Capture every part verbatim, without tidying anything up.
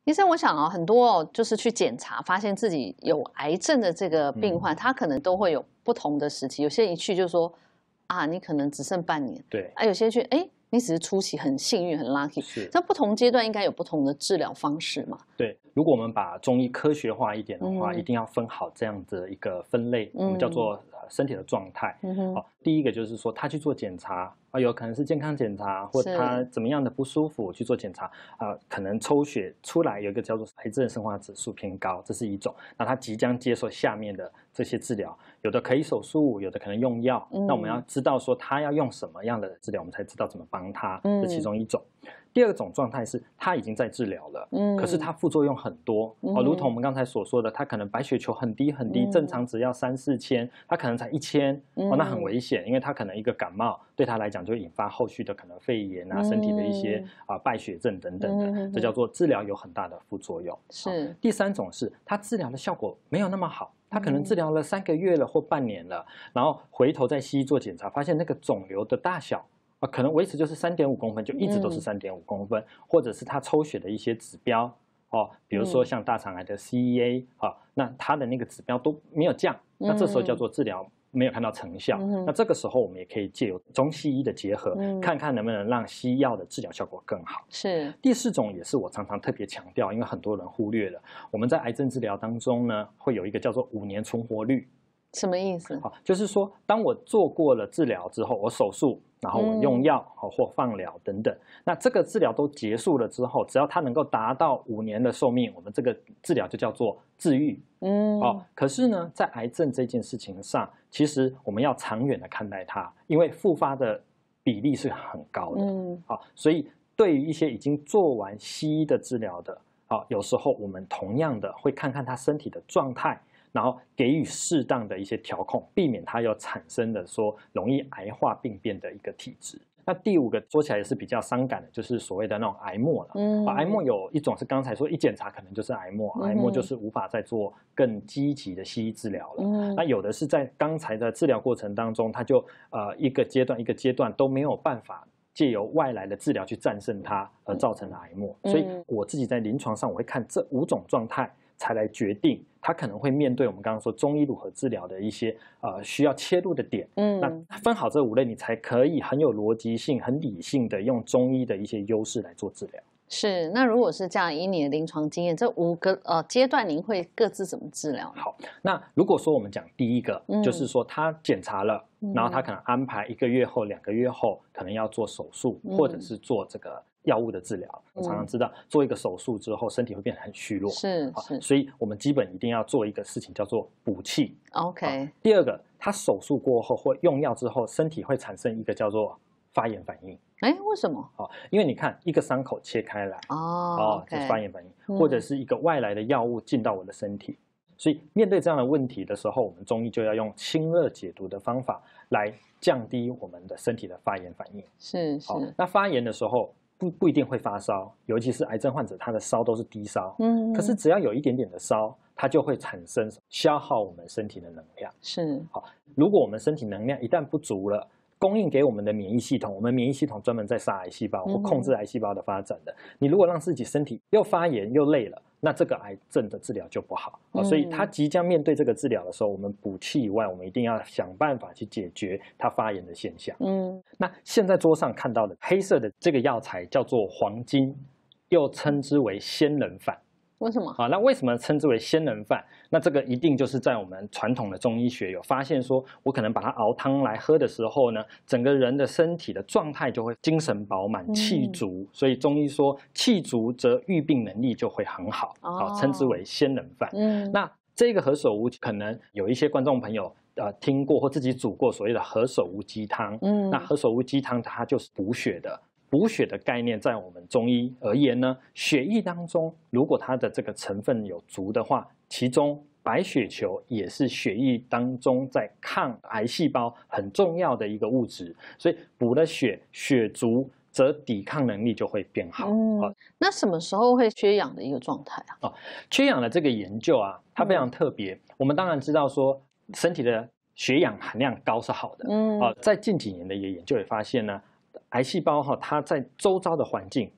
医生，我想啊，很多哦，就是去检查，发现自己有癌症的这个病患， 嗯、 他可能都会有不同的时期。有些人一去就说啊，你可能只剩半年， 对啊，有些去哎，你只是初期很幸运很 lucky， 是。 在不同阶段应该有不同的治疗方式嘛？ 对，如果我们把中医科学化一点的话， 嗯、 一定要分好这样的一个分类， 嗯、 我们叫做身体的状态。 嗯哼， 哦，第一个就是说他去做检查啊，有可能是健康检查，或他怎么样的不舒服去做检查啊，可能抽血出来有一个叫做癌症生化指数偏高，这是一种。那他即将接受下面的这些治疗，有的可以手术，有的可能用药。 嗯、 那我们要知道说他要用什么样的治疗，我们才知道怎么帮他。 嗯、 这其中一种。第二种状态是他已经在治疗了，嗯，可是他副作用很多，嗯、哦，如同我们刚才所说的，他可能白血球很低很低，嗯、正常只要三四千，他可能才一千，嗯、哦，那很危险，因为他可能一个感冒对他来讲就会引发后续的可能肺炎啊，嗯、身体的一些啊、呃、败血症等等的，嗯、这叫做治疗有很大的副作用。 是、 哦、第三种是他治疗的效果没有那么好。他可能治疗了三个月了或半年了，然后回头在西医做检查，发现那个肿瘤的大小啊，可能维持就是三点五公分，就一直都是三点五公分，嗯、或者是他抽血的一些指标哦，比如说像大肠癌的 C E A 啊，嗯、那他的那个指标都没有降，那这时候叫做治疗没有看到成效。嗯、那这个时候我们也可以借由中西医的结合，嗯、看看能不能让西药的治疗效果更好。 是第四种也是我常常特别强调，因为很多人忽略了，我们在癌症治疗当中呢，会有一个叫做五年存活率。 什么意思？ 好，就是说，当我做过了治疗之后，我手术，然后我用药或放疗等等，嗯、那这个治疗都结束了之后，只要它能够达到五年的寿命，我们这个治疗就叫做治愈。嗯，哦，可是呢，在癌症这件事情上，其实我们要长远的看待它，因为复发的比例是很高的。嗯，好，所以对于一些已经做完西医的治疗的，好，有时候我们同样的会看看他身体的状态。然后给予适当的一些调控，避免它有产生的说容易癌化病变的一个体质。那第五个说起来也是比较伤感的，就是所谓的那种癌末了。嗯，癌末有一种是刚才说一检查可能就是癌末，癌末就是无法再做更积极的西医治疗了。嗯，那有的是在刚才的治疗过程当中，它就呃一个阶段一个阶段都没有办法借由外来的治疗去战胜它，而造成的癌末。所以我自己在临床上我会看这五种状态。才来决定他可能会面对我们刚刚说中医如何治疗的一些呃需要切入的点。嗯，那分好这五类，你才可以很有逻辑性、很理性的用中医的一些优势来做治疗。 是，那如果是这样，以你的临床经验，这五个呃阶段，您会各自怎么治疗？ 好，那如果说我们讲第一个，嗯、就是说他检查了，嗯、然后他可能安排一个月后、两个月后，可能要做手术，嗯、或者是做这个药物的治疗。我常常知道，做一个手术之后，身体会变得很虚弱， 是是， 所以我们基本一定要做一个事情，叫做补气。 OK。 第二个，他手术过后或用药之后，身体会产生一个叫做发炎反应。 哎，为什么？ 哦，因为你看一个伤口切开来， 哦， 哦，这是发炎反应，嗯、或者是一个外来的药物进到我的身体，所以面对这样的问题的时候，我们中医就要用清热解毒的方法来降低我们的身体的发炎反应。 是是、哦， 那发炎的时候不不一定会发烧，尤其是癌症患者，他的烧都是低烧，嗯，可是只要有一点点的烧，它就会产生消耗我们身体的能量。 是， 好，如果我们身体能量一旦不足了，供应给我们的免疫系统，我们免疫系统专门在杀癌细胞或控制癌细胞的发展的。你如果让自己身体又发炎又累了，那这个癌症的治疗就不好。嗯、所以他即将面对这个治疗的时候，我们补气以外，我们一定要想办法去解决他发炎的现象。嗯，那现在桌上看到的黑色的这个药材叫做黄金，又称之为仙人饭。 为什么？ 啊，那为什么称之为仙人饭？那这个一定就是在我们传统的中医学有发现说，我可能把它熬汤来喝的时候呢，整个人的身体的状态就会精神饱满、气足，嗯、所以中医说气足则愈病能力就会很好，啊、哦，称之为仙人饭。嗯，那这个何首乌可能有一些观众朋友呃听过或自己煮过所谓的何首乌鸡汤。嗯，那何首乌鸡汤它就是补血的。补血的概念，在我们中医而言呢，血液当中如果它的这个成分有足的话，其中白血球也是血液当中在抗癌细胞很重要的一个物质，所以补了血，血足则抵抗能力就会变好。嗯， 啊、那什么时候会缺氧的一个状态啊？ 哦，缺氧的这个研究啊，它非常特别。嗯、我们当然知道说，身体的血氧含量高是好的。嗯，啊、呃，在近几年的研究也发现呢。癌细胞哈，它在周遭的环境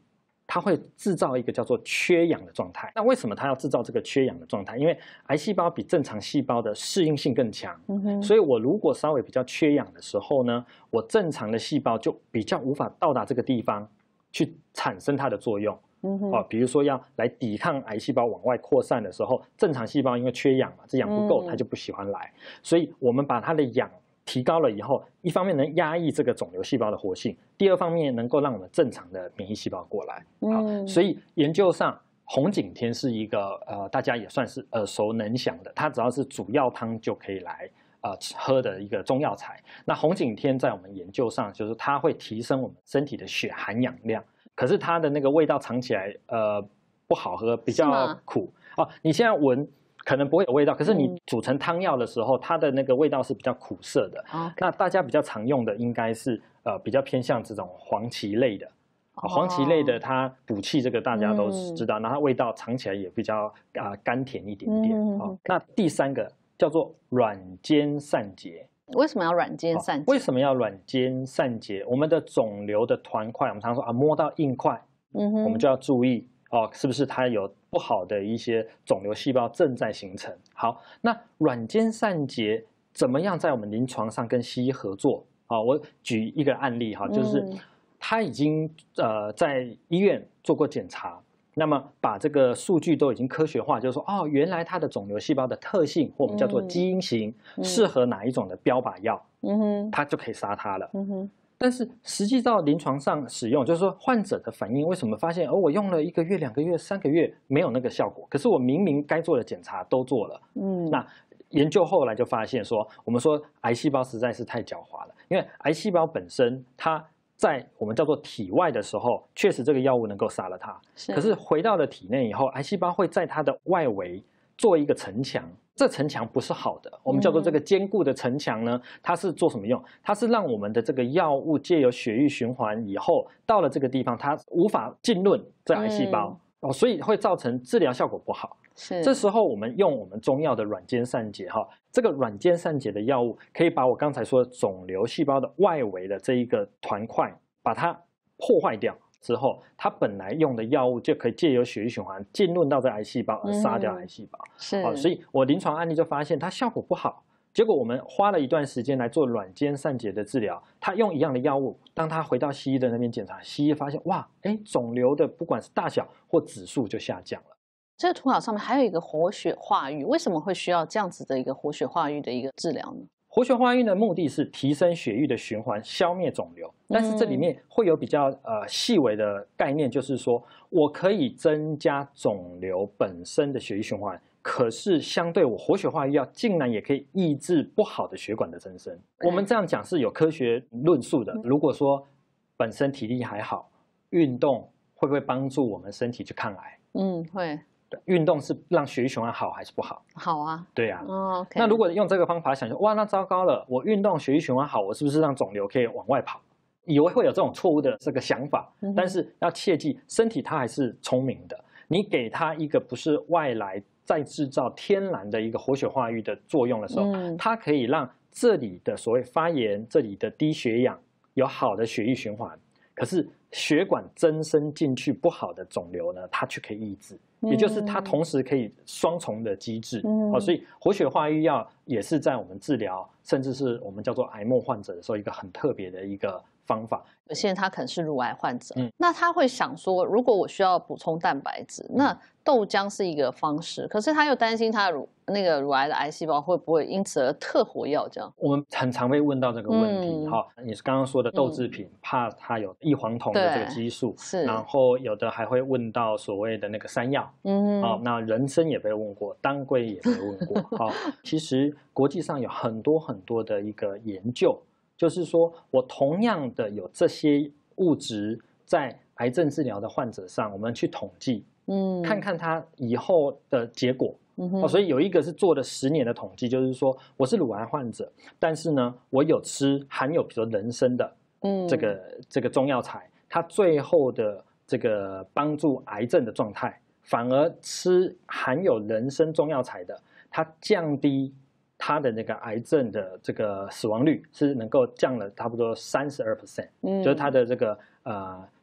它会制造一个叫做缺氧的状态。那为什么它要制造这个缺氧的状态？因为癌细胞比正常细胞的适应性更强，嗯、所以我如果稍微比较缺氧的时候呢，我正常的细胞就比较无法到达这个地方去产生它的作用。嗯、哦，比如说要来抵抗癌细胞往外扩散的时候，正常细胞因为缺氧嘛，这氧不够，它就不喜欢来。嗯、所以我们把它的氧提高了以后，一方面能压抑这个肿瘤细胞的活性，第二方面能够让我们正常的免疫细胞过来。嗯，所以研究上红景天是一个呃大家也算是耳熟能详的，它只要是煮药汤就可以来呃喝的一个中药材。那红景天在我们研究上就是它会提升我们身体的血含氧量，可是它的那个味道尝起来呃不好喝，比较苦哦。你现在闻可能不会有味道，可是你煮成汤药的时候，它的那个味道是比较苦涩的。Okay. 那大家比较常用的应该是呃比较偏向这种黄芪类的，哦、黄芪类的它补气，这个大家都知道，那、嗯、它味道尝起来也比较啊、呃、甘甜一点点。嗯哦、那第三个叫做软坚散结。 为什么要软坚散结？ 为什么要软坚散结？我们的肿瘤的团块，我们常说啊摸到硬块，嗯、我们就要注意。哦，是不是它有不好的一些肿瘤细胞正在形成？好，那软坚散结怎么样在我们临床上跟西医合作？啊，我举一个案例哈，就是他已经呃在医院做过检查，那么把这个数据都已经科学化，就是说哦，原来它的肿瘤细胞的特性或我们叫做基因型，适合哪一种的标靶药，嗯哼，它就可以杀它了，嗯哼。但是实际到临床上使用，就是说患者的反应为什么发现，而、哦、我用了一个月、两个月、三个月没有那个效果，可是我明明该做的检查都做了，嗯，那研究后来就发现说，我们说癌细胞实在是太狡猾了，因为癌细胞本身它在我们叫做体外的时候，确实这个药物能够杀了它，是可是回到了体内以后，癌细胞会在它的外围做一个城墙。这城墙不是好的，我们叫做这个坚固的城墙呢，它是做什么用？它是让我们的这个药物借由血液循环以后，到了这个地方，它无法浸润这癌细胞、嗯、哦，所以会造成治疗效果不好。是，这时候我们用我们中药的软坚散结哈，这个软坚散结的药物可以把我刚才说的肿瘤细胞的外围的这一个团块，把它破坏掉。之后，它本来用的药物就可以借由血液循环浸润到这癌细胞，而杀掉癌细胞。嗯、是、哦，所以我临床案例就发现它效果不好。结果我们花了一段时间来做软坚散结的治疗，他用一样的药物，当他回到西医的那边检查，西医发现哇，哎，肿瘤的不管是大小或指数就下降了。 这个图表上面还有一个活血化瘀，为什么会需要这样子的一个活血化瘀的一个治疗呢？ 活血化瘀的目的是提升血液的循环，消灭肿瘤。但是这里面会有比较呃细微的概念，就是说我可以增加肿瘤本身的血液循环，可是相对我活血化瘀药竟然也可以抑制不好的血管的增生。我们这样讲是有科学论述的。如果说本身体力还好，运动会不会帮助我们身体去抗癌？ 嗯，会。 运动是让血液循环好还是不好？ 好啊， 对啊。 哦 okay、 那如果用这个方法想说，哇，那糟糕了，我运动血液循环好，我是不是让肿瘤可以往外跑？以为会有这种错误的这个想法，嗯、但是要切记，身体它还是聪明的。你给它一个不是外来再制造天然的一个活血化瘀的作用的时候，嗯、它可以让这里的所谓发炎、这里的低血氧有好的血液循环，可是血管增生进去不好的肿瘤呢，它却可以抑制。也就是它同时可以双重的机制，嗯哦、所以活血化瘀药也是在我们治疗，甚至是我们叫做癌末患者的时候，一个很特别的一个方法。 有些人他可能是乳癌患者，嗯、那他会想说，如果我需要补充蛋白质，那豆浆是一个方式，可是他又担心他乳那个乳癌的癌细胞会不会因此而特活药这样？ 我们很常被问到这个问题，哈、嗯，你是刚刚说的豆制品，嗯、怕它有异黄酮的这个激素，是，然后有的还会问到所谓的那个山药，嗯，哦，那人参也被问过，当归也被问过，好、哦，其实国际上有很多很多的一个研究，就是说我同样的有这些物质在癌症治疗的患者上，我们去统计。嗯，看看他以后的结果，嗯哼、哦，所以有一个是做了十年的统计，就是说我是乳癌患者，但是呢，我有吃含有比如说人参的，嗯，这个、嗯、这个中药材，它最后的这个帮助癌症的状态，反而吃含有人参中药材的，它降低它的那个癌症的这个死亡率是能够降了差不多三十二 percent， 就是它的这个呃。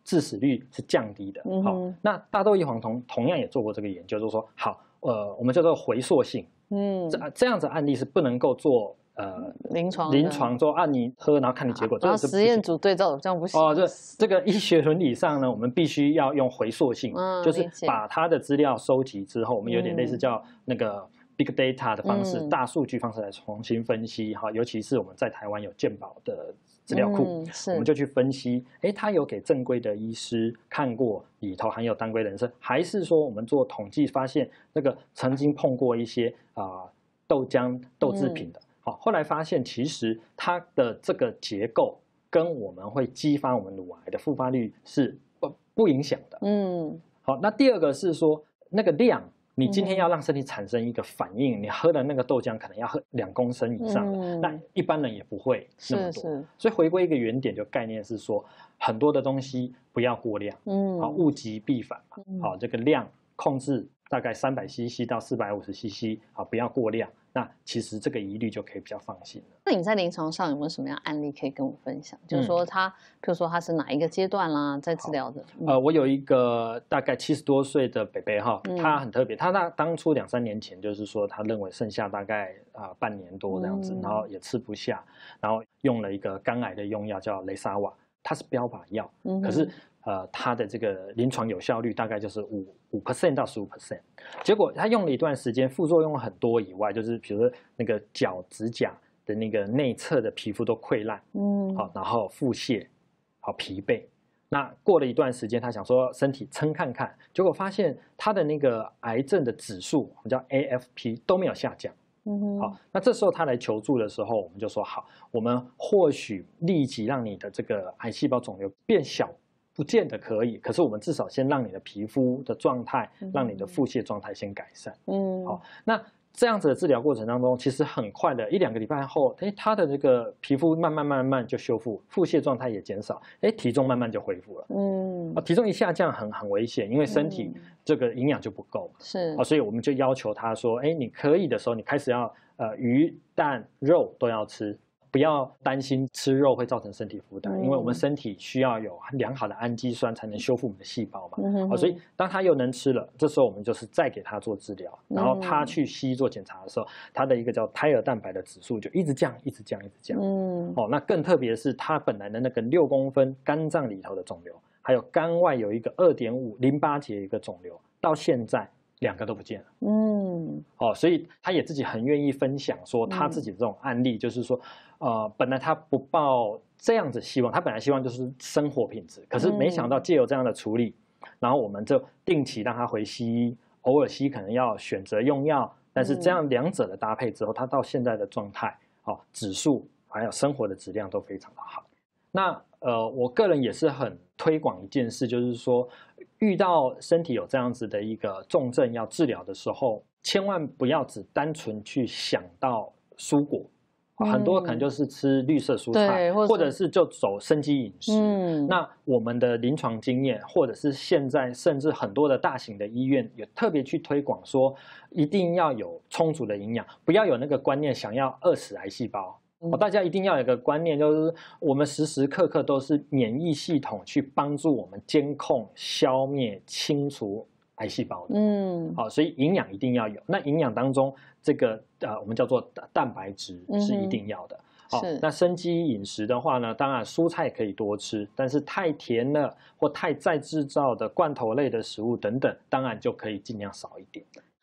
致死率是降低的。 嗯、 好，那大豆异黄酮同样也做过这个研究，就是说，好，呃，我们叫做回溯性，嗯，这这样子案例是不能够做。呃， 临床临床做啊，你喝然后看你结果， 然后实验组对照这样不行哦。这这个医学伦理上呢，我们必须要用回溯性， 嗯、 就是把它的资料收集之后，我们有点类似叫那个 big data 的方式，嗯、大数据方式来重新分析哈。尤其是我们在台湾有健保的资料库，嗯、我们就去分析，哎，他有给正规的医师看过里头含有当归人参，还是说我们做统计发现那个曾经碰过一些啊、呃、豆浆豆制品的。嗯好，后来发现其实它的这个结构跟我们会激发我们乳癌的复发率是不不影响的。嗯，好，那第二个是说那个量，你今天要让身体产生一个反应，嗯、你喝的那个豆浆可能要喝两公升以上，嗯、那一般人也不会那么多。是是，所以回归一个原点，就概念是说很多的东西不要过量，嗯，好，物极必反嘛，嗯、好，这个量控制大概三百 C C 到四百五十 C C， 好，不要过量。那其实这个疑虑就可以比较放心了。 那你在临床上有没有什么样案例可以跟我分享？嗯、就是说他，譬如说他是哪一个阶段啦，在治疗的？ 嗯、呃，我有一个大概七十多岁的伯伯哈，嗯、他很特别，他那当初两三年前就是说，他认为剩下大概啊、呃、半年多这样子，嗯、然后也吃不下，然后用了一个肝癌的用药叫雷沙瓦，它是标靶药，嗯、可是。呃，它的这个临床有效率大概就是五五 percent 到十五 percent， 结果他用了一段时间，副作用很多以外，就是比如说那个脚指甲的那个内侧的皮肤都溃烂，嗯，好，然后腹泻，好疲惫。那过了一段时间，他想说身体称看看，结果发现他的那个癌症的指数，我们叫 A F P 都没有下降。嗯，好，那这时候他来求助的时候，我们就说好，我们或许立即让你的这个癌细胞肿瘤变小。不见得可以，可是我们至少先让你的皮肤的状态，嗯、让你的腹泻状态先改善。嗯，好，那这样子的治疗过程当中，其实很快的一两个礼拜后，哎，他的这个皮肤慢慢慢慢就修复，腹泻状态也减少，哎，体重慢慢就恢复了。嗯，啊，体重一下降很很危险，因为身体这个营养就不够。是啊，所以我们就要求他说，哎，你可以的时候，你开始要呃鱼蛋肉都要吃。不要担心吃肉会造成身体负担，嗯、因为我们身体需要有良好的氨基酸才能修复我们的细胞嘛。嗯、哦，所以当他又能吃了，这时候我们就是再给他做治疗，然后他去西医做检查的时候，他的一个叫胎儿蛋白的指数就一直降，一直降，一直降。嗯，哦，那更特别的是，他本来的那个六公分肝脏里头的肿瘤，还有肝外有一个二点五淋巴结一个肿瘤，到现在。两个都不见了，嗯，哦，所以他也自己很愿意分享说他自己的这种案例，嗯、就是说，呃，本来他不抱这样子希望，他本来希望就是生活品质，可是没想到借由这样的处理，嗯、然后我们就定期让他回西医，偶尔西医可能要选择用药，但是这样两者的搭配之后，他到现在的状态，哦，指数还有生活的质量都非常的好。那呃，我个人也是很推广一件事，就是说，遇到身体有这样子的一个重症要治疗的时候，千万不要只单纯去想到蔬果，嗯、很多可能就是吃绿色蔬菜，或者, 或者是就走生机饮食。嗯、那我们的临床经验，或者是现在甚至很多的大型的医院也特别去推广说，一定要有充足的营养，不要有那个观念想要饿死癌细胞。哦，大家一定要有一个观念，就是我们时时刻刻都是免疫系统去帮助我们监控、消灭、清除癌细胞的。嗯，好，所以营养一定要有。那营养当中，这个呃，我们叫做蛋白质是一定要的。好、嗯，那生机饮食的话呢，当然蔬菜可以多吃，但是太甜了或太再制造的罐头类的食物等等，当然就可以尽量少一点。